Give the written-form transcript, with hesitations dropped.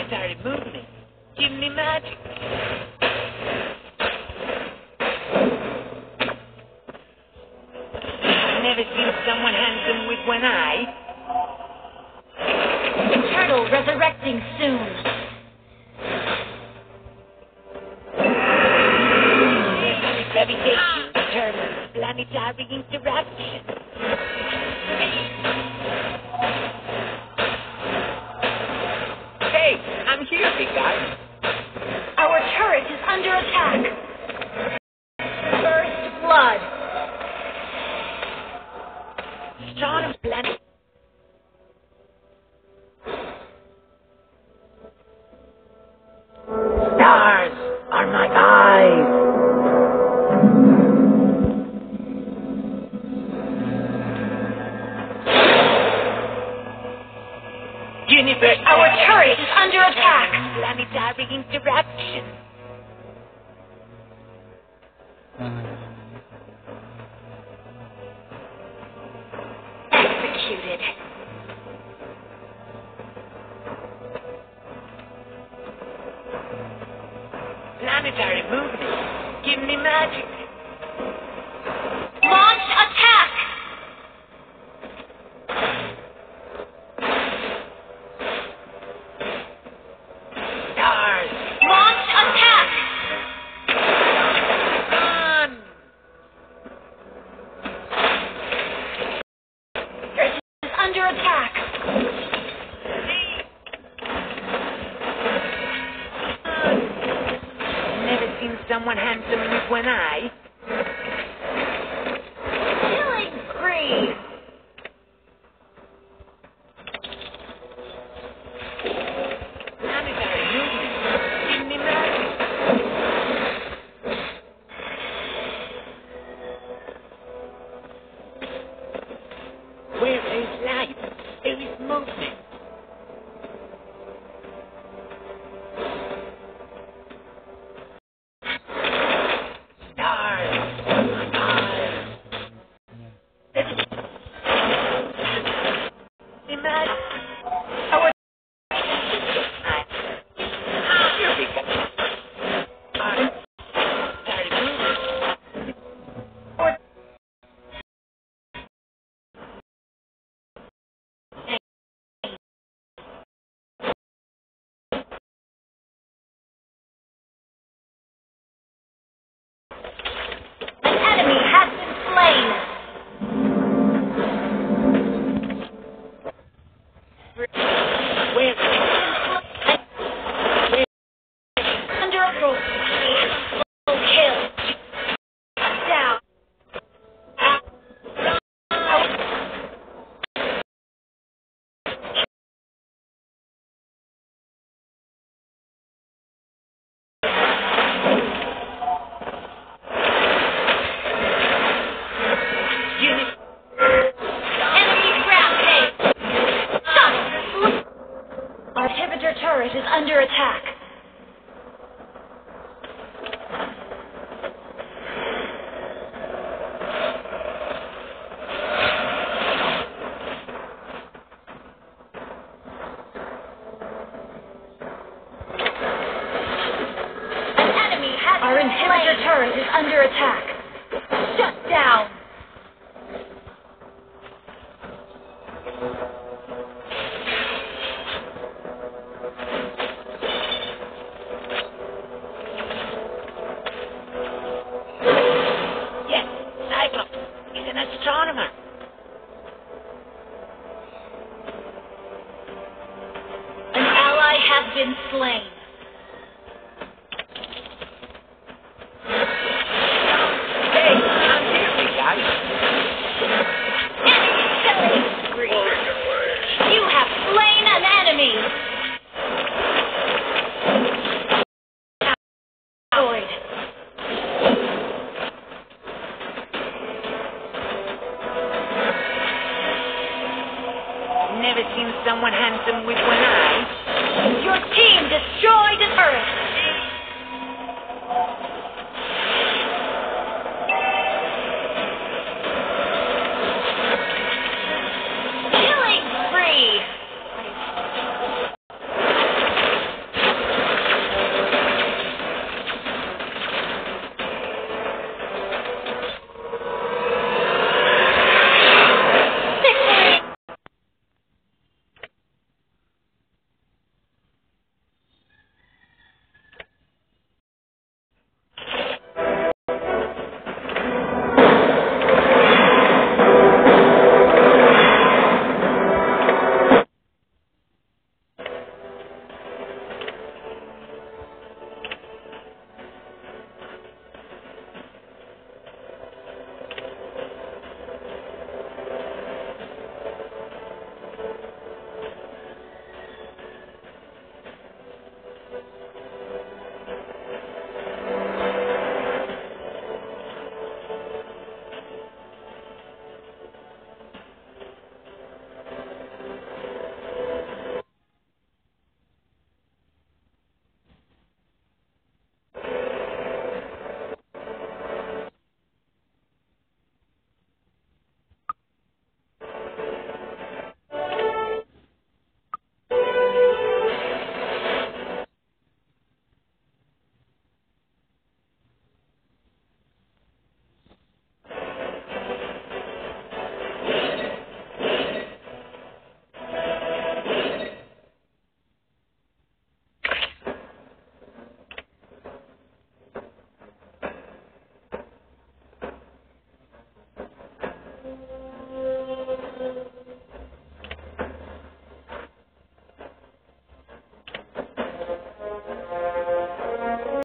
Planetary movement. Give me magic. I've never seen someone handsome with one eye. Turtle resurrecting soon. Gravitation, turtle, planetary interaction. Hey, I'm here, big guy. Our turret is under attack. First blood. Strong planet. Stars are my eyes. Universe. Our turret is under attack. Planetary interaction. Executed. Planetary movement. Give me magic. Launch attack. Stars. Launch attack. On. Turret is under attack. Never seen someone handsome with one eye. Killing spree. Planetary movement. Give me magic. Where is life? There is movement. Stars. Imagine. Our Here we go. Planetary movement. an enemy has been slain. Where? Under assault. Kill. Down. Unit. Enemy rampage. Stop. Our inhibitor turret is under attack. An enemy has Our inhibitor turret is under attack. Shut down. Yes, Cyclops. He's an astronomer. An ally has been slain. Hey, I'm here, big guy. Enemy killing spree. You have slain an enemy. Avoid. Never seen someone handsome with one eye. Your team destroyed.